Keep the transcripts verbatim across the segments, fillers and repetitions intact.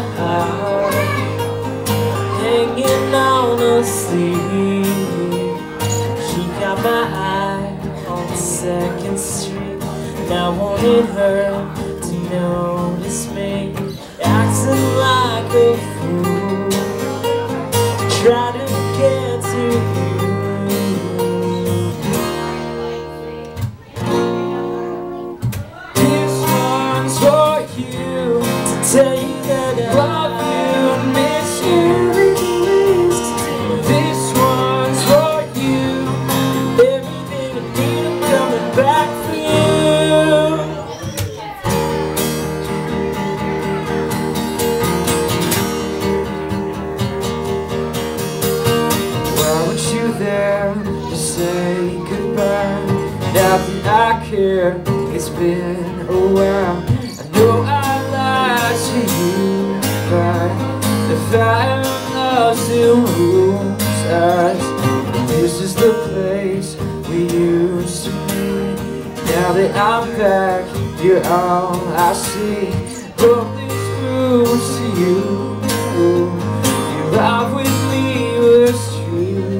heart, hanging on a sleeve. She got my eye on Second Street, and I wanted her to notice me, acting like a fool, try to get to you. This one's for you, to tell you that I love you and miss you. This one's for you, everything I need, I'm coming back for you. Why weren't you there to say goodbye? Not that I care, it's been a while. I know I lied to you, but the fire of love still moves us. This is the place we used to be. Now that I'm back, you're all I see. Hope this proves to you your love with me was true.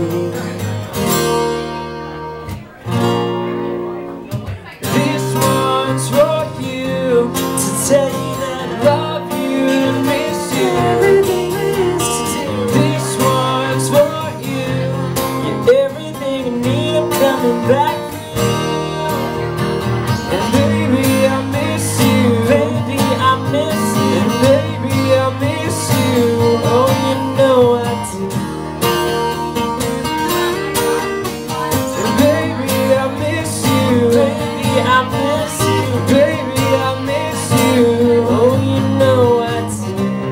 This one's for you, to tell you that I love you and miss you. This one's for you, you're everything I need, I'm coming back for you. And baby, I miss you, baby, I miss you, and baby, I miss you, oh you know I do. And baby, I miss you, baby, I miss you, baby, I miss you, oh you know I do.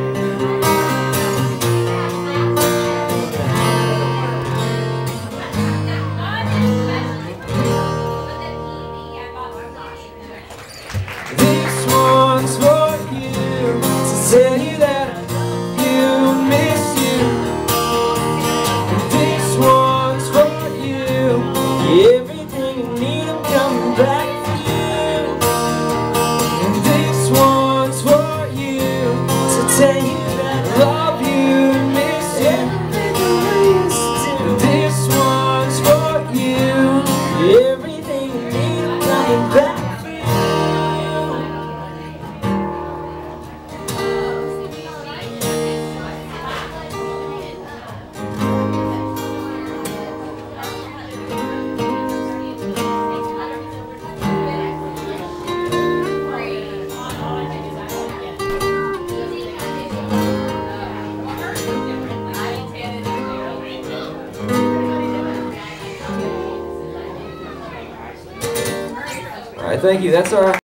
This one's for you, to tell you that I love you and miss you. And this one's for you, everything you need, I'm coming back for you. And this one's for you, to tell you that I love you and miss you. And this one's for you, everything you need, I'm coming back for you. All right, thank you. That's our